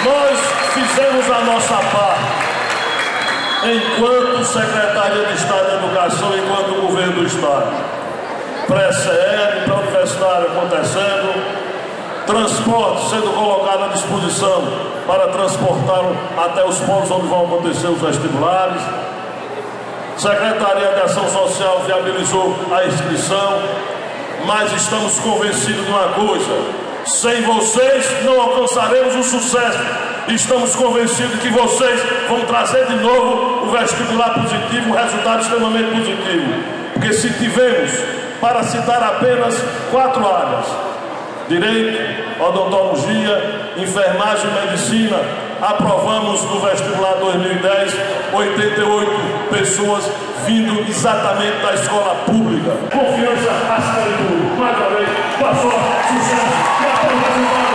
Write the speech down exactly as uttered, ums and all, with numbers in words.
Nós fizemos a nossa parte enquanto Secretaria de Estado de Educação, enquanto Governo do Estado. Pré-C E, pré-universitário acontecendo, transporte sendo colocado à disposição para transportá-lo até os pontos onde vão acontecer os vestibulares. Secretaria de Ação Social viabilizou a inscrição, mas estamos convencidos de uma coisa: sem vocês não alcançaremos o sucesso. Estamos convencidos que vocês vão trazer de novo o vestibular positivo, um resultado extremamente positivo. Porque se tivemos, para citar apenas quatro áreas: Direito, Odontologia, Enfermagem e Medicina, aprovamos no vestibular dois mil e dez oitenta e oito pessoas vindo exatamente da escola pública. Confiança acima de tudo. Mais uma vez, boa sorte, sucesso e até o resultado.